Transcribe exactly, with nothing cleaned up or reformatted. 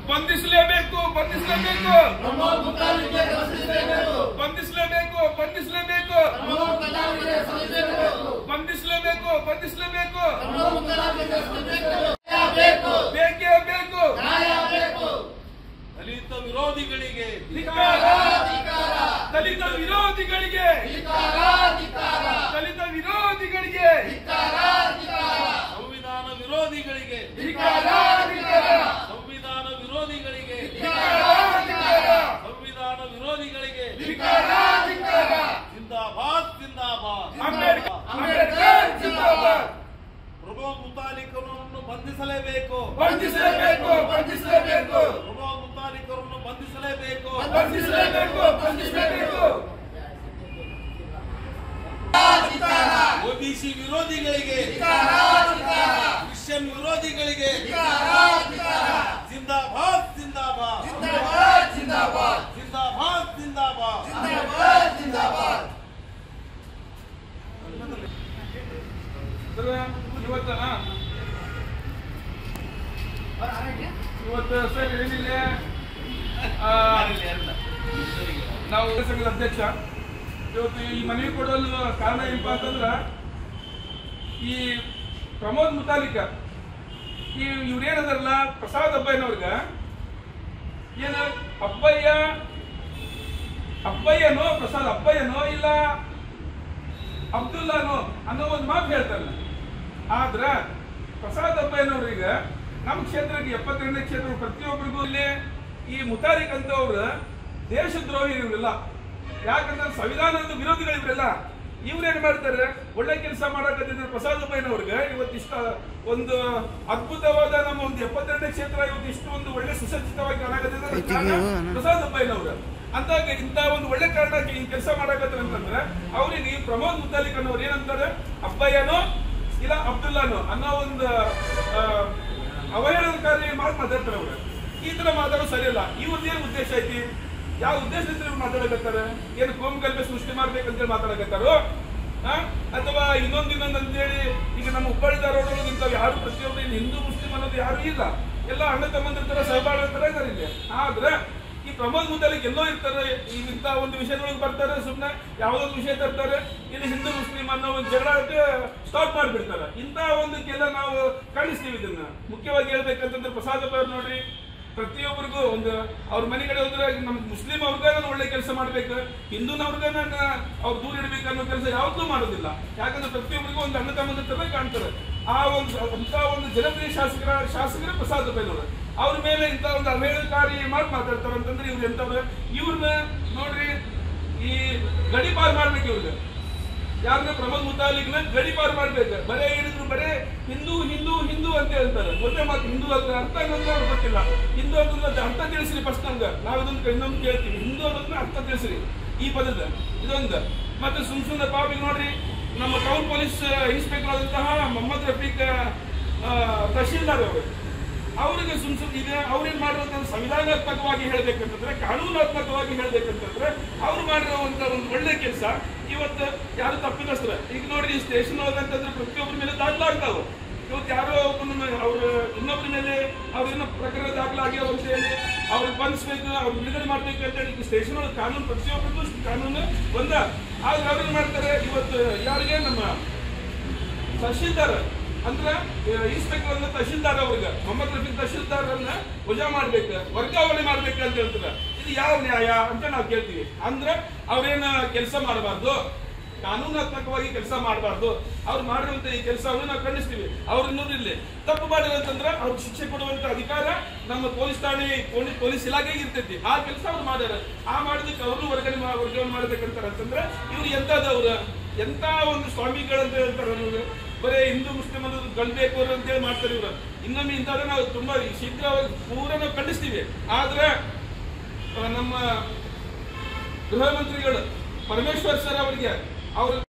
ಬಂಧಿಸಲೇಬೇಕು ಬಂಧಿಸಲೇಬೇಕು ಬಂಧಿಸಲೇಬೇಕು ಬಂಧಿಸಲೇಬೇಕು ಬಂಧಿಸಲೇಬೇಕು ಬಂಧಿಸಲೇಬೇಕು ಬೇಕೇ ಬೇಕು ದಲಿತ ವಿರೋಧಿಗಳಿಗೆ ದಲಿತ ವಿರೋಧಿಗಳಿಗೆ ದಲಿತ ವಿರೋಧಿಗಳಿಗೆ ಸಂವಿಧಾನ ವಿರೋಧಿಗಳಿಗೆ ಸಂವಿಧಾನ ವಿರೋಧಿಗಳಿಗೆ ಸಂವಿಧಾನ ವಿರೋಧಿಗಳಿಗೆ ಜಿಂದಾಬಾದ್ ಜಿಂದಾಬಾದ್ ಅಂಬೇಡ್ಕರ್ ಜಿಂದಾಬಾದ್. ಪ್ರಮೋದ್ ಮುತಾಲಿಕರನ್ನು ಬಂಧಿಸಲೇಬೇಕು ಬಂಧಿಸಲೇಬೇಕು ಬಂಧಿಸಲೇಬೇಕು ಪ್ರಮೋದ್ ಮುತಾಲಿಕರನ್ನು ಬಂಧಿಸಲೇಬೇಕು ಬಂಧಿಸಲೇಬೇಕು ಬಂಧಿಸಲೇಬೇಕು ಓಬಿಸಿ ವಿರೋಧಿಗಳಿಗೆ ಕ್ರಿಶ್ಚಿಯನ್ ವಿರೋಧಿಗಳಿಗೆ ಜಿಂದಾಬಾದ್ ಜಿಂದಾಬಾದ್ ಜಿಂದಾಬಾದ್ ಜಿಂದಾಬಾದ್ ಇವತ್ತನ ಇವತ್ತು ಸರ್ ಏನಿಲ್ಲ ನಾವು ಸಂಘದ ಅಧ್ಯಕ್ಷ ಇವತ್ತು ಈ ಮನವಿ ಕೊಡಲು ಕಾರಣ ಏನಪ್ಪಾ ಅಂತಂದ್ರ ಈ ಪ್ರಮೋದ್ ಮುತಾಲಿಕ ಈ ಇವ್ರೇನದಾರಲ್ಲ ಪ್ರಸಾದ್ ಅಬ್ಬಯ್ಯನವ್ರಿಗ ಏನ ಅಬ್ಬಯ್ಯ ಅಬ್ಬಯ್ಯನೋ ಪ್ರಸಾದ್ ಅಬ್ಬಯ್ಯನೋ ಇಲ್ಲ ಅಬ್ದುಲ್ಲಾನೋ ಅನ್ನೋ ಒಂದು ಮಾತು ಹೇಳ್ತಾರಲ್ಲ. ಆದ್ರ ಪ್ರಸಾದ್ ಅಬ್ಬಯ್ಯನವ್ರಿಗೆ ನಮ್ಮ ಕ್ಷೇತ್ರಕ್ಕೆ ಎಪ್ಪತ್ತೆರಡನೇ ಕ್ಷೇತ್ರ ಪ್ರತಿಯೊಬ್ಬರಿಗೂ ಇಲ್ಲಿ ಈ ಮುತಾಲಿಕ್ ಅಂತವ್ರ ದೇಶದ್ರೋಹಿ ಇವರಿಲ್ಲ. ಯಾಕಂದ್ರೆ ಸಂವಿಧಾನದ ವಿರೋಧಿಗಳು ಇವರೆಲ್ಲ. ಇವ್ರೇನ್ ಮಾಡ್ತಾರೆ, ಒಳ್ಳೆ ಕೆಲಸ ಮಾಡಕತ್ತಿದ್ರೆ ಪ್ರಸಾದ್ ಅಬ್ಬಯ್ಯನವ್ರಿಗೆ ಇವತ್ತಿಷ್ಟ ಒಂದು ಅದ್ಭುತವಾದ ನಮ್ಮ ಒಂದು ಎಪ್ಪತ್ತೆರಡನೇ ಕ್ಷೇತ್ರ ಇವತ್ತು ಇಷ್ಟು ಒಂದು ಒಳ್ಳೆ ಸುಸಜ್ಜಿತವಾಗಿ ಕಾಣಕತ್ತಿದ್ರೆ ಪ್ರಸಾದ್ ಅಬ್ಬಯ್ಯನವ್ರು. ಅಂದಾಗ ಇಂತ ಒಂದು ಒಳ್ಳೆ ಕಾರಣಕ್ಕೆ ಈ ಕೆಲಸ ಮಾಡಕತ್ತಾರೆ ಅಂತಂದ್ರೆ ಅವ್ರಿಗೆ ಪ್ರಮೋದ್ ಮುತಾಲಿಕ್ ಅನ್ನೋರು ಏನಂತಾರೆ, ಅಬ್ಬಯ್ಯನೋ ಇಲ್ಲ ಅಬ್ದುಲ್ಲಾನೋ ಅನ್ನೋ ಒಂದು ಅವಹೇಳನಕಾರಿ ಮಾತು ಮಾತಾಡ್ತಾರೆ ಅವ್ರು. ಈ ತರ ಮಾತಾಡೋದು ಸರಿಯಲ್ಲ. ಇವ್ರದ್ದು ಏನ್ ಉದ್ದೇಶ ಐತಿ, ಯಾವ ಉದ್ದೇಶದಿಂದ ಮಾತಾಡಕತ್ತಾರ? ಏನು ಕೋಮು ಗಲಭೆ ಸೃಷ್ಟಿ ಮಾಡ್ಬೇಕಂತೇಳಿ ಮಾತಾಡಕತ್ತಾರೋ ಅಥವಾ ಇನ್ನೊಂದು ಇನ್ನೊಂದು ಅಂತೇಳಿ? ಈಗ ನಮ್ಮ ಹುಬ್ಬಳ್ಳಿ ಧಾರವಾಡೊಳಗೆ ಇಂಥವು ಯಾರು ಪ್ರತಿಯೊಬ್ಬರು ಹಿಂದೂ ಮುಸ್ಲಿಂ ಅನ್ನೋದು ಯಾರು ಇಲ್ಲ, ಎಲ್ಲ ಅಣ್ಣ ತಮ್ಮಂದಿರ ತರ ಸಹಬಾಳ್ವೆ ತರ ಇದಾರೆ ಇಲ್ಲಿ. ಆದ್ರೆ ಈ ಪ್ರಮೋದ್ ಮುತಾಲಿಕ್ ಎಲ್ಲೋ ಇರ್ತಾರೆ, ಇಂಥ ಒಂದು ವಿಷಯದೊಳಗೆ ಬರ್ತಾರೆ, ಸುಮ್ಮನೆ ಯಾವುದೊಂದು ವಿಷಯ ತರ್ತಾರೆ, ಇಲ್ಲಿ ಹಿಂದೂ ಮುಸ್ಲಿಂ ಅನ್ನೋ ಒಂದು ಜಗಳಕ್ಕೆ ಸ್ಟಾಪ್ ಮಾಡಿಬಿಡ್ತಾರೆ. ಇಂಥ ಒಂದಕ್ಕೆಲ್ಲ ನಾವು ಕಾಣಿಸ್ತೀವಿ. ಇದನ್ನ ಮುಖ್ಯವಾಗಿ ಹೇಳ್ಬೇಕಂತಂದ್ರೆ ಪ್ರಸಾದ್ ಅವ್ರು ನೋಡ್ರಿ, ಪ್ರತಿಯೊಬ್ಬರಿಗೂ ಒಂದು ಅವ್ರ ಮನೆ ಕಡೆ ಹೋದ್ರೆ ನಮ್ ಮುಸ್ಲಿಂ ಅವ್ರಿಗ ನಾನು ಒಳ್ಳೆ ಕೆಲಸ ಮಾಡ್ಬೇಕು, ಹಿಂದೂನವ್ರಿಗ ನಾನು ಅವ್ರು ದೂರ ಇಡ್ಬೇಕು ಅನ್ನೋ ಕೆಲಸ ಯಾವತ್ತೂ ಮಾಡೋದಿಲ್ಲ. ಯಾಕಂದ್ರೆ ಪ್ರತಿಯೊಬ್ಬರಿಗೂ ಒಂದು ಅಣ್ಣ ತಮ್ಮಂದಿರ ತರ ಕಾಣ್ತಾರೆ. ಆ ಒಂದು ಅಂತ ಒಂದು ಜನಪ್ರಿಯ ಶಾಸಕರ ಶಾಸಕರ ಪ್ರಸಾದ್ ಅಬ್ಬಯ್ಯನವರು ಅವ್ರ ಮೇಲೆ ಇಂಥ ಒಂದು ಅವಹೇಳನಕಾರಿ ಮಾತು ಮಾತಾಡ್ತಾರೆ ಅಂತಂದ್ರೆ ಇವ್ರು ಎಂತವ್ರು? ಇವ್ರನ್ನ ನೋಡ್ರಿ, ಈ ಗಡಿ ಪಾರ್ ಮಾಡ್ಬೇಕು ಇವ್ರಿಗೆ. ಯಾರನ್ನ ಪ್ರಮೋದ್ ಮುತಾಲಿಕ್ನ ಗಡಿ ಪಾರ್ ಮಾಡ್ಬೇಕು. ಬರೇ ಹೇಳಿದ್ರು ಬರೇ ಹಿಂದೂ ಹಿಂದೂ ಹಿಂದೂ ಅಂತ ಹೇಳ್ತಾರೆ. ಒಂದೇ ಮಾತು ಹಿಂದೂ ಅಂತ ಅರ್ಥ ಅನ್ನೋದು ಅವ್ರಿಗೆ ಗೊತ್ತಿಲ್ಲ. ಹಿಂದೂ ಅನ್ನೋದ್ರ ಅರ್ಥ ತಿಳಿಸ್ರಿ ಫಸ್ಟ್ ನಮ್ಗೆ. ನಾವು ಇದೊಂದು ಇನ್ನೊಂದು ಕೇಳ್ತೀವಿ, ಹಿಂದೂ ಅನ್ನೋದನ್ನ ಅರ್ಥ ತಿಳಿಸ್ರಿ ಈ ಪದದ ಇದೊಂದು. ಮತ್ತೆ ಸುಮ್ ಸುಮ್ಮನೆ ಪಾಪಿಗೆ ನೋಡ್ರಿ, ನಮ್ಮ ಟೌನ್ ಪೊಲೀಸ್ ಇನ್ಸ್ಪೆಕ್ಟರ್ ಆದಂತಹ ಮೊಹಮ್ಮದ್ ರಫೀಕ್ ತಹಶೀಲ್ದಾರ್ ಅವರು, ಅವರಿಗೆ ಸುಮ್ ಸುಮ್ ಇದೆ ಅವ್ರೇನ್ ಮಾಡಿರೋಂಥ ಸಂವಿಧಾನಾತ್ಮಕವಾಗಿ ಹೇಳ್ಬೇಕಂತಂದ್ರೆ, ಕಾನೂನಾತ್ಮಕವಾಗಿ ಹೇಳ್ಬೇಕಂತಂದ್ರೆ ಅವ್ರು ಮಾಡಿರುವಂತ ಒಂದು ಒಳ್ಳೆ ಕೆಲಸ. ಇವತ್ತು ಯಾರು ತಪ್ಪಿದಸ್ತ್ರ ಈಗ ನೋಡ್ರಿ, ಸ್ಟೇಷನ್ ಹೋದಂತಂದ್ರೆ ಪ್ರತಿಯೊಬ್ಬರ ಮೇಲೆ ದಾಖಲಾಗ್ತಾವ. ಇವತ್ತು ಯಾರೋ ಅವ್ರು ಇನ್ನೊಬ್ಬರ ಮೇಲೆ ಅವ್ರೇನೋ ಪ್ರಕರಣ ದಾಖಲಾಗಿ ಅವ್ರ ಹೇಳಿ ಅವ್ರಿಗೆ ಬಂಧಿಸ್ಬೇಕು, ಅವ್ರು ಬಿಡುಗಡೆ ಮಾಡ್ಬೇಕು ಅಂತ ಹೇಳಿ ಸ್ಟೇಷನ್ ಒಳಗೆ ಕಾನೂನು ಪ್ರತಿಯೊಬ್ಬರಿಗೂ ಕಾನೂನು ಒಂದ. ಆದ್ರೆ ಅವ್ರೇನ್ ಮಾಡ್ತಾರೆ, ಇವತ್ತು ಯಾರಿಗೆ ನಮ್ಮ ತಹಶೀಲ್ದಾರ್ ಅಂದ್ರೆ ಇನ್ಸ್ಪೆಕ್ಟರ್ ಅಂದ್ರೆ ತಹಶೀಲ್ದಾರ್ ಅವ್ರಿಗೆ ಮೊಹಮ್ಮದ್ ರಫೀಕ್ ತಹಶೀಲ್ದಾರ್ ಅನ್ನ ವಜಾ ಮಾಡ್ಬೇಕು, ವರ್ಗಾವಣೆ ಮಾಡ್ಬೇಕು ಅಂತ ಹೇಳ್ತಾರೆ. ಇದು ಯಾವ ನ್ಯಾಯ ಅಂತ ನಾವು ಕೇಳ್ತೀವಿ. ಅಂದ್ರೆ ಅವ್ರೇನ ಕೆಲಸ ಮಾಡಬಾರ್ದು, ಕಾನೂನಾತ್ಮಕವಾಗಿ ಕೆಲಸ ಮಾಡಬಾರ್ದು. ಅವ್ರು ಮಾಡಿರುವಂತ ಈ ಕೆಲಸವನ್ನು ನಾವು ಖಂಡಿಸ್ತೀವಿ. ಅವ್ರು ಇನ್ನೊಂದು ಇಲ್ಲಿ ತಪ್ಪು ಮಾಡಿರಂತಂದ್ರೆ ಅವ್ರಿಗೆ ಶಿಕ್ಷೆ ಕೊಡುವಂತ ಅಧಿಕಾರ ನಮ್ಮ ಪೊಲೀಸ್ ಠಾಣೆ ಪೊಲೀಸ್ ಇಲಾಖೆಗೆ ಇರ್ತೈತಿ. ಆ ಕೆಲಸ ಅವ್ರು ಮಾಡ್ಯಾರ. ಆ ಮಾಡಿದಕ್ಕೆ ಅವ್ರನ್ನು ವರ್ಗಾವಣೆ ವರ್ಗಾವಣೆ ಮಾಡ್ಬೇಕಂತಾರ ಅಂತಂದ್ರೆ ಇವ್ರು ಎಂತದವ್ರ ಎಂತ ಒಂದು ಸ್ವಾಮಿಗಳಂತ ಹೇಳ್ತಾರ. ಅನ್ನೋದು ಬರೀ ಹಿಂದೂ ಮುಸ್ಲಿಂ ಅನ್ನೋದು ಗಲ್ಬೇಕು ಅಂತ ಹೇಳಿ ಮಾಡ್ತಾರೆ ಇವ್ರು. ಇನ್ನೊಮ್ಮೆ ಇಂಥವ್ರ ನಾವು ತುಂಬಾ ಶೀಘ್ರವಾಗಿ ಪೂರ ನಾವು ಖಂಡಿಸ್ತೀವಿ. ಆದ್ರೆ ನಮ್ಮ ಗೃಹ ಮಂತ್ರಿಗಳು ಪರಮೇಶ್ವರ್ ಸರ್ ಅವರಿಗೆ ಅವ್ರ